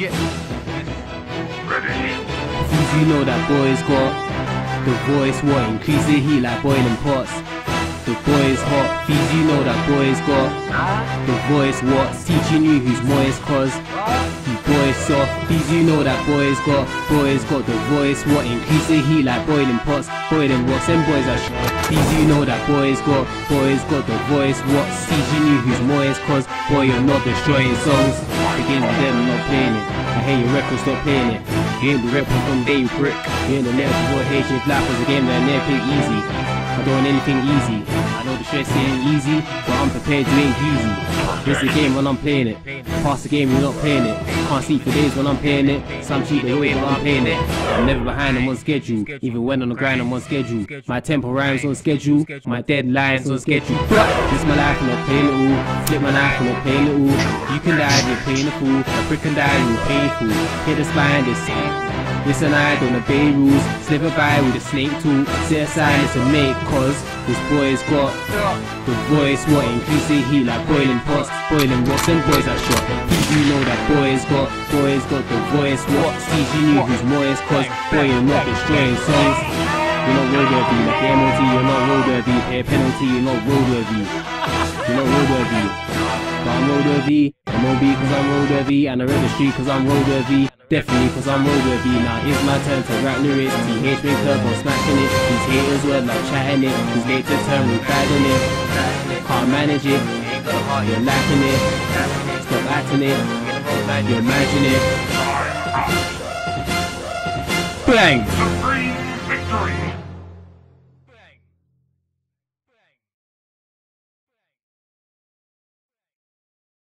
Yeah. Ready. Theesz, you know that boy's got the voice, what increase the heat like boiling pots. The boy's hot, Theesz, you know that boy's got the voice, what's teaching you who's moist, cause you boys soft. Theesz, you know that boy's got the voice, what increase the heat like boiling pots, boiling what's them boys are Theesz, you know that boy's got the voice, what's teaching you who's moist, cause boy you're not destroying songs. The game with them, I'm not playing it. I hate your record, stop playing it. You ain't be repping from day you prick. You ain't the never before hate if life was a game that I never pick easy. I don't want anything easy. I know the stress ain't easy, but I'm prepared to ain't easy. It's the game when I'm playing it. Pass the game, you're not playing it. Can't sleep for days when I'm playing it. Some cheat they wait when I'm playing it. I'm never behind, I'm on schedule. Even when on the grind, I'm on schedule. My tempo rhymes on schedule. My deadlines on schedule. This my life, I'm not playing it all. Flip my knife, I'm not playing it all. You can die, you're playing a fool. A prick can die, you're painful. Hit the spine, this. Listen, I don't obey rules. Slip by with a snake tool. Set aside, it's a mate, cause this boy's got the voice, what increase the heat like boiling pots, boiling what's them boys are shot. You know that boy's got the voice, what's teaching you who's moist, cause boy you're not destroying songs. You're not roadworthy, like the MOT, you're not roadworthy. Pay a penalty, you're not roadworthy. You're not roadworthy. But I'm roadworthy, MOB cause I'm roadworthy, and I read the street cause I'm roadworthy. Definitely cause I'm roadworthy. Now it's my turn to rap lyrics. TH been curve on smashing it. These haters were like chatting it. These late to turn, we bad on it. Can't manage it. You're lacking it. Stop acting it. You imagine it. Bang! Supreme victory.